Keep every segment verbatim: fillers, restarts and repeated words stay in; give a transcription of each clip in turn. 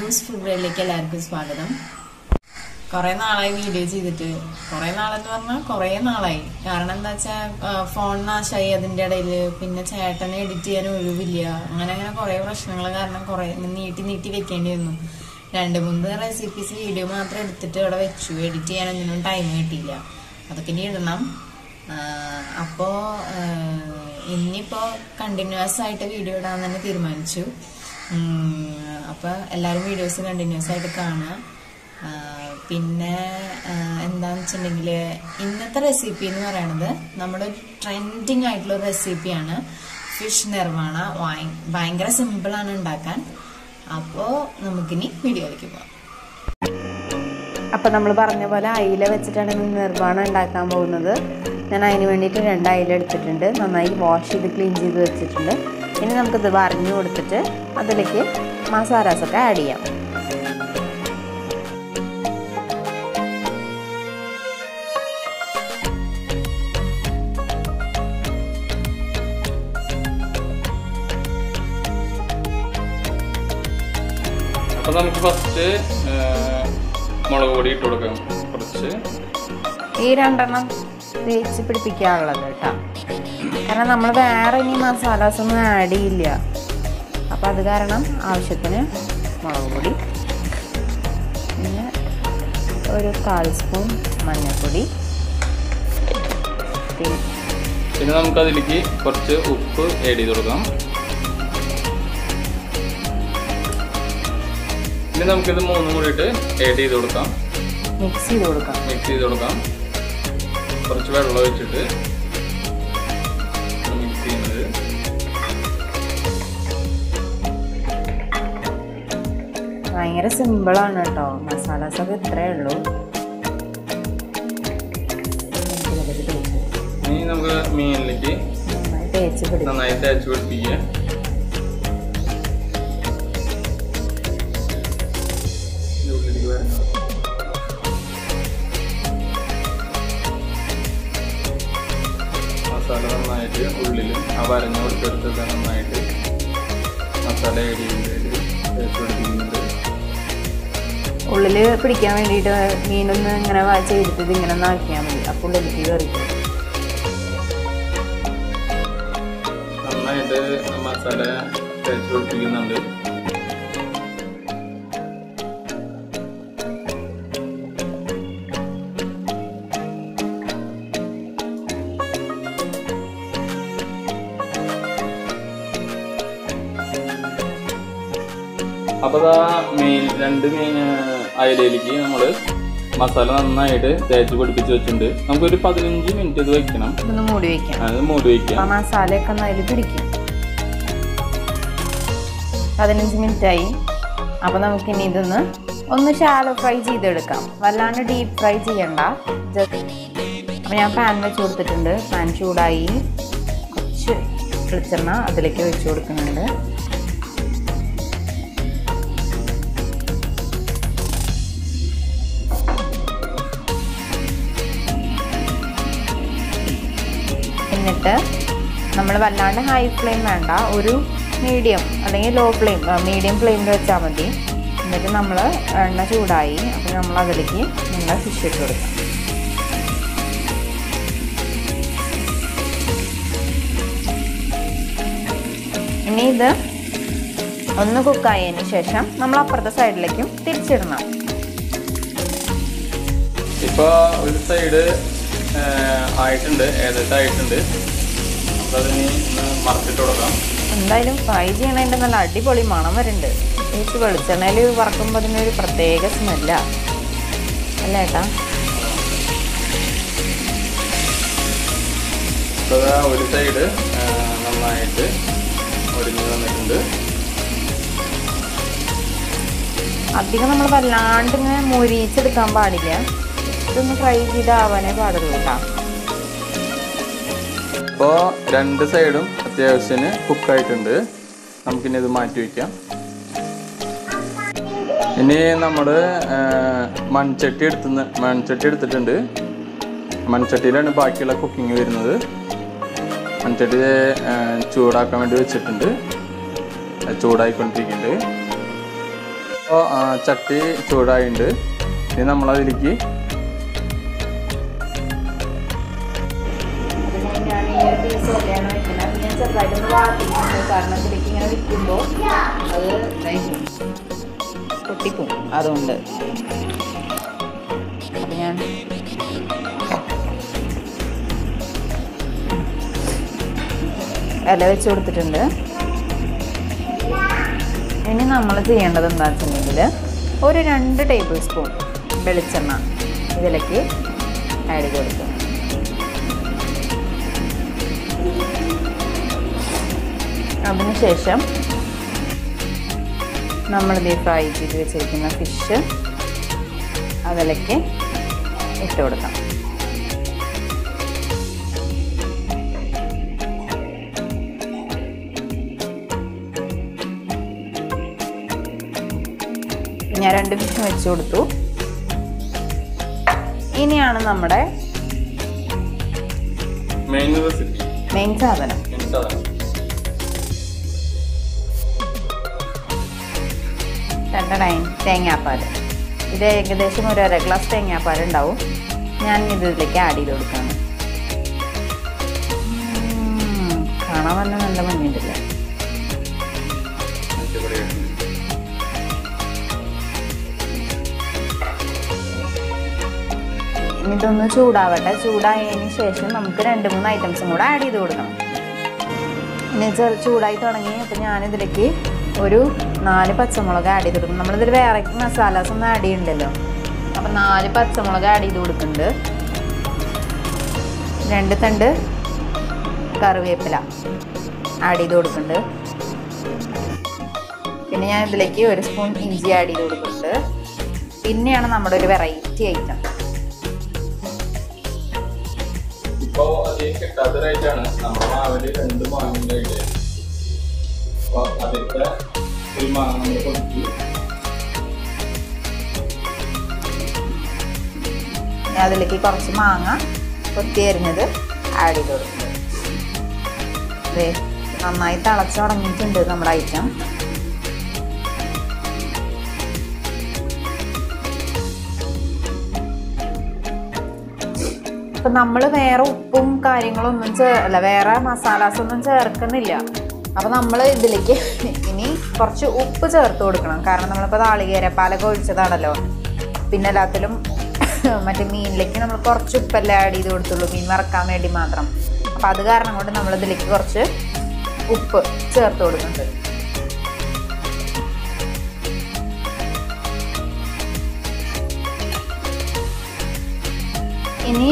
Annu's Food Worldലേക്ക് എല്ലാവർക്കും സ്വാഗതം. കുറേ നാളായി വീഡിയോ ചെയ്തിട്ട്, കുറേ നാളെന്ന് പറഞ്ഞാൽ കുറേ നാളായി. കാരണം എന്താ വെച്ചാൽ ഫോൺ നാശമായി, അതിൻ്റെ ഇടയിൽ പിന്നെ ചേട്ടനെ എഡിറ്റ് ചെയ്യാൻ ഒഴിവില്ല, അങ്ങനെ അങ്ങനെ കുറേ പ്രശ്നങ്ങൾ കാരണം കുറേ നീട്ടി നീട്ടി വെക്കേണ്ടി വന്നു. രണ്ട് മൂന്ന് റെസിപ്പീസ് വീഡിയോ മാത്രം എടുത്തിട്ട് ഇവിടെ വെച്ചു. എഡിറ്റ് ചെയ്യാനൊന്നും ടൈം കിട്ടിയില്ല. അതൊക്കെ ഇനി ഇടണം. അപ്പോൾ ഇനിയിപ്പോൾ കണ്ടിന്യൂസ് ആയിട്ട് വീഡിയോ ഇടാൻ തന്നെ തീരുമാനിച്ചു. അപ്പോൾ എല്ലാവരും വീഡിയോസ് കണ്ടിന്യൂസ് ആയിട്ട് കാണുക. പിന്നെ എന്താണെന്ന് വെച്ചിട്ടുണ്ടെങ്കിൽ ഇന്നത്തെ റെസിപ്പി എന്ന് പറയുന്നത് നമ്മുടെ ട്രെൻഡിങ് ആയിട്ടുള്ള റെസിപ്പിയാണ്. ഫിഷ് നിർവാണ. ഭയങ്കര സിമ്പിളാണ് ഉണ്ടാക്കാൻ. അപ്പോൾ നമുക്കിനി വീഡിയോയിലേക്ക് പോകാം. അപ്പം നമ്മൾ പറഞ്ഞ പോലെ അയില വെച്ചിട്ടാണ് നിർവാണം ഉണ്ടാക്കാൻ പോകുന്നത്. ഞാൻ അതിന് വേണ്ടിയിട്ട് രണ്ട് അയില എടുത്തിട്ടുണ്ട്. നന്നായി വാഷ് ചെയ്ത് ക്ലീൻ ചെയ്ത് വെച്ചിട്ടുണ്ട്. ഇനി നമുക്കിത് വരഞ്ഞു കൊടുത്തിട്ട് അതിലേക്ക് മസാലാസൊക്കെ ആഡ് ചെയ്യാം. അപ്പോൾ നമുക്ക് ഫസ്റ്റ് മുളക് പൊടി ഇട്ട് കൊടുക്കാം. കുറച്ച് ഈ രണ്ടെണ്ണം തേച്ച് പിടിപ്പിക്കാനുള്ളത് കേട്ടോ. കാരണം നമ്മൾ വേറെ ഇനി മസാലാസ് ഒന്നും ആഡ് ചെയ്യില്ല. അപ്പം അത് കാരണം ആവശ്യത്തിന് മുളക് പൊടി, പിന്നെ ഒരു കാൽ സ്പൂൺ മഞ്ഞൾപ്പൊടി, പിന്നെ നമുക്കതിലേക്ക് കുറച്ച് ഉപ്പ് ആഡ് ചെയ്ത് കൊടുക്കാം. ഇനി നമുക്കിത് മൂന്നും കൂടിയിട്ട് ആഡ് ചെയ്ത് കൊടുക്കാം. മിക്സ് ചെയ്ത് കൊടുക്കാം മിക്സ് ചെയ്ത് കൊടുക്കാം കുറച്ച് വെള്ളം ഒഴിച്ചിട്ട് മിക്സ് ചെയ്യുന്നത്. ഭയങ്കര സിമ്പിളാണ് കേട്ടോ. മസാലാസൊക്കെ ഇത്രയേ ഉള്ളൂ. ഇനി നമുക്ക് മീനിലേക്ക് നന്നായി തേച്ച് പിടിക്കും. നന്നായി തേച്ച് പിടിപ്പിക്കുക. മസാല നന്നായിട്ട് ഉള്ളിൽ ആ വരഞ്ഞ കൊടുത്തെടുത്തൊക്കെ നന്നായിട്ട് മസാല ഏടിയുണ്ട് തേച്ച് പിടിപ്പിക്കുന്നുണ്ട്. ഉള്ളിൽ പിടിക്കാൻ വേണ്ടിയിട്ട് മീനൊന്ന് ഇങ്ങനെ ചെയ്തിട്ട് ഇത് ഇങ്ങനെ ഒന്ന് ആക്കിയാൽ മതി. അപ്പോൾ ഉള്ളിലേക്ക് കയറിക്കും. നന്നായിട്ട് മസാല തേച്ച് പിടിപ്പിക്കുന്നുണ്ട്. അപ്പോൾ ആ മീൻ രണ്ട് മീൻ അയിലയിലേക്ക് നമ്മൾ മസാല നന്നായിട്ട് തേച്ച് പിടിപ്പിച്ച് വെച്ചിട്ടുണ്ട്. നമുക്കൊരു പതിനഞ്ച് മിനിറ്റ് ഇത് വെക്കണം. ഒന്ന് മൂടി വയ്ക്കാം. അത് മൂടി വയ്ക്കാം. മസാലയൊക്കെ ഒന്ന് അതിൽ പിടിക്കും. പതിനഞ്ച് മിനിറ്റായി. അപ്പോൾ നമുക്കിനി ഇതൊന്ന് ഒന്ന് ഷാലോ ഫ്രൈ ചെയ്തെടുക്കാം. വല്ലാണ്ട് ഡീപ്പ് ഫ്രൈ ചെയ്യണ്ട. അപ്പോൾ ഞാൻ പാൻ വെച്ച് കൊടുത്തിട്ടുണ്ട്. പാൻ ചൂടായി. കുറച്ച് വെളിച്ചെണ്ണ അതിലേക്ക് വെച്ച് കൊടുക്കുന്നുണ്ട്. എന്നിട്ട് നമ്മൾ വല്ലാണ്ട് ഹൈ ഫ്ലെയിം വേണ്ട, ഒരു മീഡിയം അല്ലെങ്കിൽ ലോ ഫ്ലെയിം മീഡിയം ഫ്ലെയിമിൽ വെച്ചാൽ മതി. എന്നിട്ട് നമ്മൾ എണ്ണ ചൂടായി. അപ്പോൾ നമ്മൾ അതിലേക്ക് നമ്മൾ ഫിഷ് ഇട്ട് കൊടുക്കാം. ഇനി ഇത് ഒന്ന് കുക്കായതിന് ശേഷം നമ്മൾ അപ്പുറത്തെ സൈഡിലേക്കും തിരിച്ചിടണം. ഇപ്പോൾ ഒരു സൈഡ് ആയിട്ടുണ്ട്, ഏകദേശം ആയിട്ടുണ്ട്. നമുക്കതിന് ഒന്ന് മറച്ചിട്ട് കൊടുക്കാം. എന്തായാലും ഫ്രൈ ചെയ്യണതിൻ്റെ നല്ല അടിപൊളി മണം വരുന്നുണ്ട്. ഈ വെളിച്ചെണ്ണയിൽ വറക്കുമ്പോൾ അതിനൊരു പ്രത്യേക സ്മെല്ലാണ് അല്ലേ ഏട്ടാ? അപ്പോൾ ഒരു സൈഡ് നന്നായിട്ട് ഒടിഞ്ഞ് വന്നിട്ടുണ്ട്. അധികം നമ്മൾ വല്ലാണ്ട് ഇങ്ങനെ മുരിച്ചെടുക്കാൻ പാടില്ല. ഇതൊന്ന് ഫ്രൈ ചെയ്താവാനേ പാടുള്ളൂ കേട്ടോ. ഇപ്പോൾ രണ്ട് സൈഡും അത്യാവശ്യത്തിന് കുക്കായിട്ടുണ്ട്. നമുക്കിനി ഇത് മാറ്റി വയ്ക്കാം. ഇനി നമ്മൾ മൺചട്ടി എടുത്ത് മൺചട്ടി എടുത്തിട്ടുണ്ട്. മൺചട്ടിയിലാണ് ബാക്കിയുള്ള കുക്കിംഗ് വരുന്നത്. മൺചട്ടി ചൂടാക്കാൻ വേണ്ടി വെച്ചിട്ടുണ്ട്. ചൂടായിക്കൊണ്ടിരിക്കുന്നുണ്ട്. അപ്പോൾ ചട്ടി ചൂടായിട്ടുണ്ട്. ഇനി നമ്മളതിലേക്ക് ഞാൻ ഈ ഒരു പീസ് ഒക്കെയാണ് വെക്കുന്നത്. അത് ഞാൻ ചെറുതായിട്ടൊന്ന് വാട്ടിയിട്ടുണ്ട്. കാരണം ഇതിലേക്ക് ഇങ്ങനെ വിൽക്കുമ്പോൾ അത് പൊട്ടിപ്പോവും. അതുകൊണ്ട് അപ്പം ഞാൻ ഇല വെച്ച് കൊടുത്തിട്ടുണ്ട്. ഇനി നമ്മൾ ചെയ്യേണ്ടത് എന്താണെന്ന് വെച്ചിട്ടുണ്ടെങ്കിൽ ഒരു രണ്ട് ടേബിൾ സ്പൂൺ വെളിച്ചെണ്ണ ഇതിലേക്ക് ആഡ് ചെയ്ത് കൊടുക്കുക. അതിനുശേഷം നമ്മളിത് ഫ്രൈ ചെയ്ത് വെച്ചിരിക്കുന്ന ഫിഷ് അതിലേക്ക് ഇട്ട് കൊടുക്കാം. ഞാൻ രണ്ട് ഫിഷ് വെച്ച് കൊടുത്തു. ഇനിയാണ് നമ്മുടെ മെയിൻ റെസിപ്പി, മെയിൻ സാധനം. രണ്ടടൈൻ തേങ്ങാപ്പാൽ. ഇത് ഏകദേശം ഒരു അര ഗ്ലാസ് തേങ്ങാപ്പാൽ ഉണ്ടാവും. ഞാൻ ഇതിലേക്ക് ആഡ് ചെയ്ത് കൊടുക്കുകയാണ്. കാണാൻ വന്ന നല്ല മഞ്ഞിട്ടില്ല. ഇതൊന്ന് ചൂടാവട്ടെ. ചൂടായതിന് ശേഷം നമുക്ക് രണ്ട് മൂന്ന് ഐറ്റംസും കൂടെ ആഡ് ചെയ്ത് കൊടുക്കണം. ഇനി ചെറു ചൂടായി തുടങ്ങി. അപ്പം ഞാനിതിലേക്ക് ഒരു നാല് പച്ചമുളക് ആഡ് ചെയ്ത് കൊടുക്കും. നമ്മളിതിൽ വേറെ മസാലാസ് ഒന്നും ആഡ് ചെയ്യണ്ടല്ലോ. അപ്പം നാല് പച്ചമുളക് ആഡ് ചെയ്ത് കൊടുക്കുന്നുണ്ട്. രണ്ട് തണ്ട് കറിവേപ്പില ആഡ് ചെയ്ത് കൊടുക്കുന്നുണ്ട്. പിന്നെ ഞാൻ ഇതിലേക്ക് ഒരു സ്പൂൺ ഇഞ്ചി ആഡ് ചെയ്ത് കൊടുക്കുന്നുണ്ട്. പിന്നെയാണ് നമ്മുടെ ഒരു വെറൈറ്റി ഐറ്റം. ഇപ്പോൾ അധികം കിട്ടാത്തൊരായിട്ടാണ് നമ്മുടെ മാവിൽ രണ്ട് മാങ്ങ ഇട്ട്. അപ്പോൾ അതിൻ്റെ ഒരു മാങ്ങ നമ്മൾ കൊടുത്തു. ഞാൻ അതിലേക്ക് കുറച്ച് മാങ്ങ കൊത്തി അരിഞ്ഞത് ആഡ് ചെയ്ത് കൊടുക്കുന്നത്. അതെ, നന്നായി തിളച്ച് തുടങ്ങിയിട്ടുണ്ട് നമ്മുടെ ഐറ്റം. ഇപ്പം നമ്മൾ വേറെ ഉപ്പും കാര്യങ്ങളൊന്നും ചേ അല്ല വേറെ മസാലാസ് ഒന്നും ചേർക്കുന്നില്ല. അപ്പം നമ്മൾ ഇതിലേക്ക് ഇനി കുറച്ച് ഉപ്പ് ചേർത്ത് കൊടുക്കണം. കാരണം നമ്മളിപ്പോൾ നാളികേരപ്പാലൊക്കെ ഒഴിച്ചതാണല്ലോ. പിന്നെ എല്ലാത്തിലും മറ്റേ മീനിലേക്ക് നമ്മൾ കുറച്ച് ഉപ്പല്ലേ ആഡ് ചെയ്ത് കൊടുത്തുള്ളൂ, മീൻ വറക്കാൻ വേണ്ടി മാത്രം. അപ്പം അത് കാരണം കൊണ്ട് നമ്മളിതിലേക്ക് കുറച്ച് ഉപ്പ് ചേർത്ത് കൊടുക്കുന്നുണ്ട്. ഇനി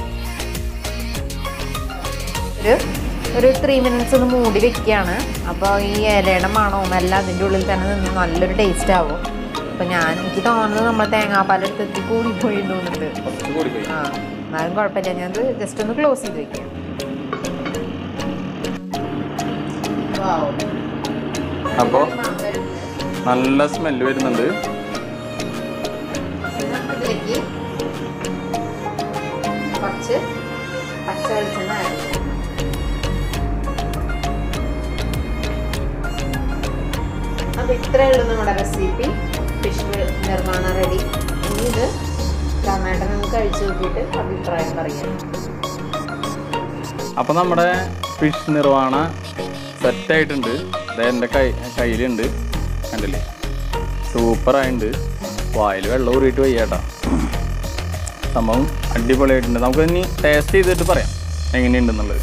ഒരു ഒരു ത്രീ മിനിറ്റ്സ് ഒന്ന് മൂടി വെക്കുകയാണ്. അപ്പോൾ ഈ ഇലയുടെ മണവും എല്ലാം അതിൻ്റെ ഉള്ളിൽ തന്നെ നിന്ന് നല്ലൊരു ടേസ്റ്റ് ആവും. അപ്പോൾ ഞാൻ എനിക്ക് തോന്നുന്നത് നമ്മൾ തേങ്ങാപ്പാലെടുത്ത് കൂടിപ്പോയി തോന്നുന്നുണ്ട്. ആ, എന്നാലും കുഴപ്പമില്ല. ഞാനത് ജസ്റ്റ് ഒന്ന് ക്ലോസ് ചെയ്ത് വെക്കാം. അപ്പോൾ നല്ല സ്മെല്ല് വരുന്നുണ്ട്. ഇതിലേക്ക് കുറച്ച് പച്ച വെളിച്ചെണ്ണ ആഡ് ചെയ്യും. അപ്പോൾ ഇത്രയേ ഉള്ളൂ നമ്മുടെ റെസിപ്പി. ഫിഷ് നിർമ്മാണം റെഡി. ഇനി ഇത് ടൊമാറ്റോ നമുക്ക് കഴിച്ചു നോക്കിയിട്ട് അഭിപ്രായം പറയാം. അപ്പോൾ നമ്മുടെ ഫിഷ് നിർവ്വാണ സെറ്റായിട്ടുണ്ട്. ഇത് എൻ്റെ കൈ കയ്യിലുണ്ട്, കണ്ടില്ലേ? സൂപ്പറായിട്ടുണ്ട്. വായിൽ വെള്ളം ഊറിയിട്ട് വയ്യാട്ടാ. സംഭവം അടിപൊളിയായിട്ടുണ്ട്. നമുക്ക് ഇനി ടേസ്റ്റ് ചെയ്തിട്ട് പറയാം എങ്ങനെയുണ്ടെന്നുള്ളത്.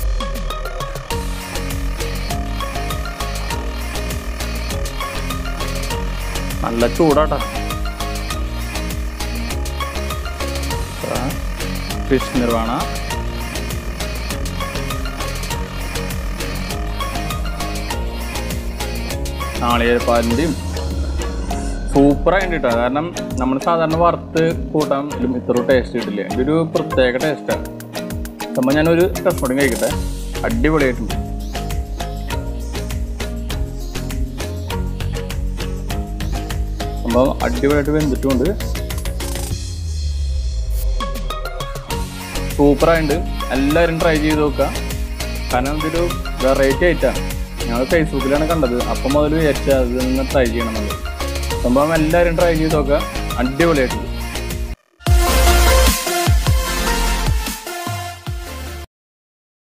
നല്ല ചൂടാട്ടാ. ഫിഷ് നിർവ്വാണ നാളികേരപ്പാലിൻ്റെയും സൂപ്പറായിട്ട് കിട്ടുക. കാരണം നമ്മൾ സാധാരണ വറുത്ത് കൂട്ടാൻ ഇത്ര ടേസ്റ്റ് കിട്ടില്ല. ഇതൊരു പ്രത്യേക ടേസ്റ്റാണ്. സംഭവം ഞാനൊരു ടെസ്റ്റോടും കഴിക്കട്ടെ. അടിപൊളിയായിട്ടുണ്ട്. സംഭവം അടിപൊളിയായിട്ട് വെന്തിട്ടുമുണ്ട്. സൂപ്പറായിട്ടുണ്ട്. എല്ലാവരും ട്രൈ ചെയ്ത് നോക്കുക. കാരണം ഇതൊരു വെറൈറ്റി ആയിട്ടാണ്. ഞങ്ങൾ ഫേസ്ബുക്കിലാണ് കണ്ടത്. അപ്പം മുതൽ വിചാരിച്ചാൽ അതിൽ നിന്ന് ട്രൈ ചെയ്യണമെന്നുള്ളത്. സംഭവം എല്ലാവരും ട്രൈ ചെയ്ത് നോക്കുക, അടിപൊളിയായിട്ടുണ്ട്.